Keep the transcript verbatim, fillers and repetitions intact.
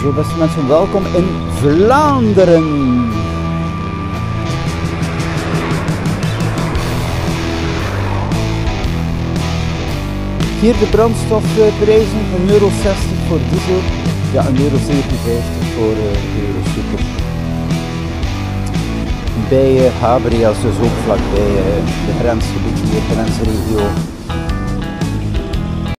Zo beste mensen, welkom in Vlaanderen. Hier de brandstofprijzen, een euro zestig voor diesel, ja een euro zevenenvijftig voor uh, de euro super. Bij uh, Habrias, dus ook vlakbij uh, de grensgebied hier, grensregio.